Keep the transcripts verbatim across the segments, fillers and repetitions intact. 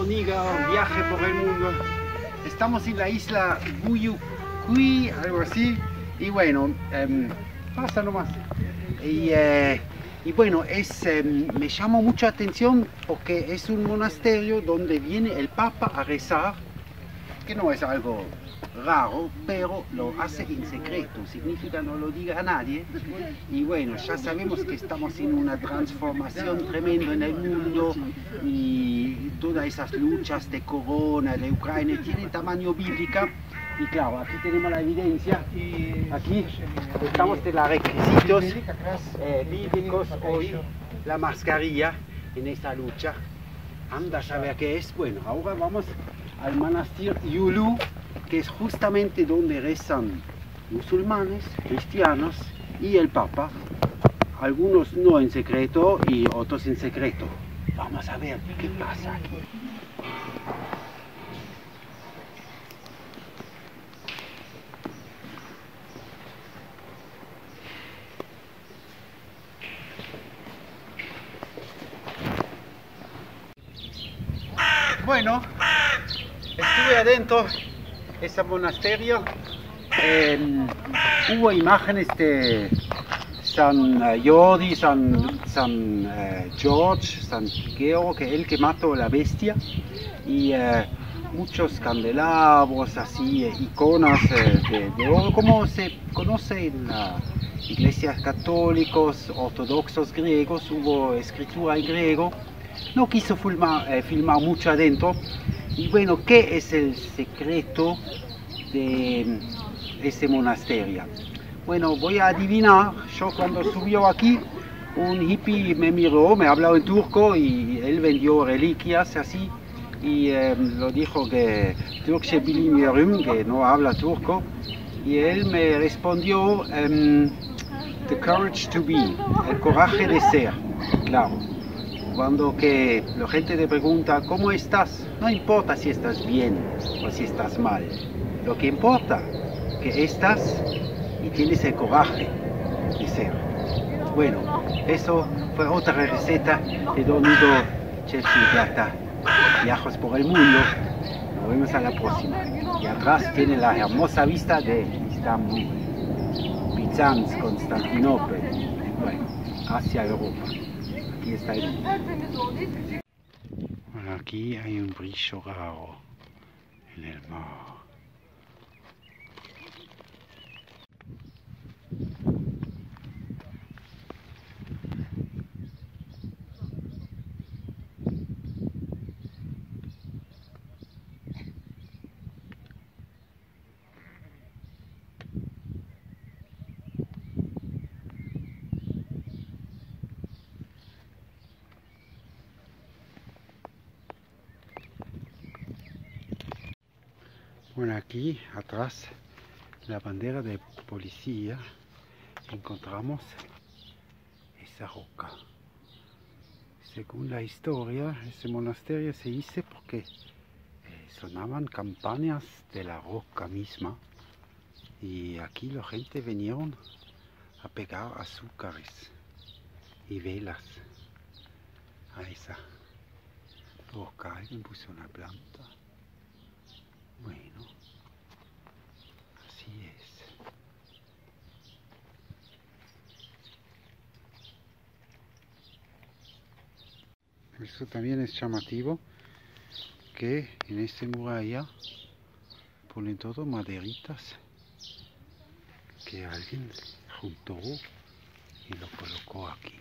Moniga, un viaje por el mundo. Estamos en la isla Buyucuy, algo así, y bueno, eh, pasa nomás. Y, eh, y bueno, es, eh, me llamó mucha atención porque es un monasterio donde viene el Papa a rezar, que no es algo raro, pero lo hace en secreto, significa no lo diga a nadie. Y bueno, ya sabemos que estamos en una transformación tremenda en el mundo y todas esas luchas de Corona, de Ucrania, tienen tamaño bíblica. Y claro, aquí tenemos la evidencia, aquí estamos de los requisitos eh, bíblicos hoy, la mascarilla en esta lucha. Anda a saber qué es. Bueno, ahora vamos al monasterio Yulu, que es justamente donde rezan musulmanes, cristianos y el Papa, algunos no en secreto y otros en secreto. Vamos a ver qué pasa aquí. Bueno, estuve adentro de ese monasterio. Eh, hubo imágenes de San Jordi, San, San eh, George, San Piquero, que él que mató a la bestia, y eh, muchos candelabros, así, eh, iconas eh, de, de oro, como se conoce en las iglesias católicos, ortodoxos griegos. Hubo escritura en griego. No quiso filmar, eh, filmar mucho adentro. Y bueno, ¿qué es el secreto de ese monasterio? Bueno, voy a adivinar. Yo cuando subió aquí, un hippie me miró, me habló en turco y él vendió reliquias así. Y eh, lo dijo que Türkçe bilmiyorum, que no habla turco. Y él me respondió, um, the courage to be, el coraje de ser, claro. Cuando que la gente te pregunta ¿cómo estás? No importa si estás bien o si estás mal. Lo que importa es que estás y tienes el coraje de ser. Bueno, eso fue otra receta de Don Hugo Chefsplata. Viajes por el mundo. Nos vemos a la próxima. Y atrás tiene la hermosa vista de Istambul, Bizanz, Constantinopla. Bueno, hacia Europa. Aquí está el... Bueno, aquí hay un brillo raro en el mar. Bueno, aquí atrás la bandera de policía encontramos esa roca. Según la historia, ese monasterio se hizo porque eh, sonaban campanas de la roca misma y aquí la gente vinieron a pegar azúcares y velas a esa roca. Alguien puso una planta. Bueno, así es. Esto también es llamativo, que en esta muralla ponen todo maderitas que alguien juntó y lo colocó aquí.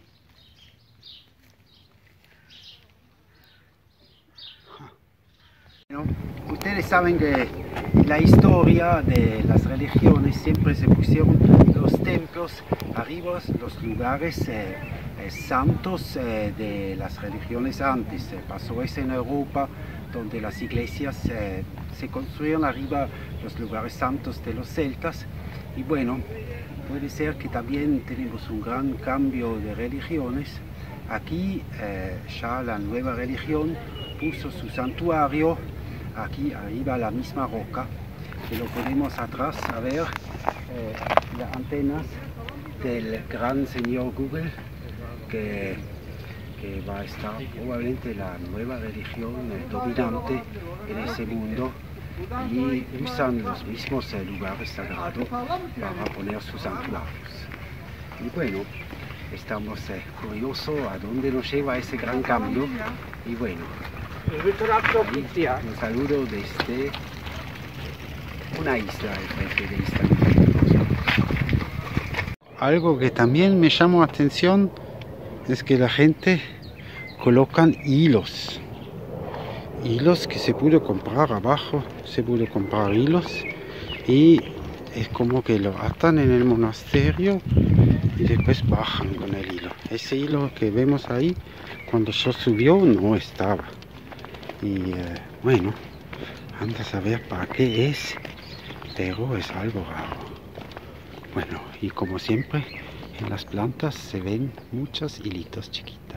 Bueno, ustedes saben que en la historia de las religiones siempre se pusieron los templos arriba, los lugares eh, eh, santos eh, de las religiones antes. Eh, pasó eso en Europa, donde las iglesias eh, se construyeron arriba los lugares santos de los celtas. Y bueno, puede ser que también tenemos un gran cambio de religiones. Aquí eh, ya la nueva religión puso su santuario aquí arriba, la misma roca, que lo ponemos atrás a ver eh, las antenas del gran señor Google, que que va a estar probablemente la nueva religión eh, dominante en ese mundo, y usan los mismos eh, lugares sagrados para poner sus santuarios. Y bueno, estamos eh, curiosos a dónde nos lleva ese gran cambio. Y bueno, ahí, un saludo desde una isla al frente de Istambul. Algo que también me llamó la atención es que la gente colocan hilos. Hilos que se pudo comprar abajo, se pudo comprar hilos, y es como que lo atan en el monasterio y después bajan con el hilo. Ese hilo que vemos ahí, cuando yo subió, no estaba. Y eh, bueno, anda a saber para qué es, pero es algo raro. Bueno, y como siempre, en las plantas se ven muchos hilitos chiquitos.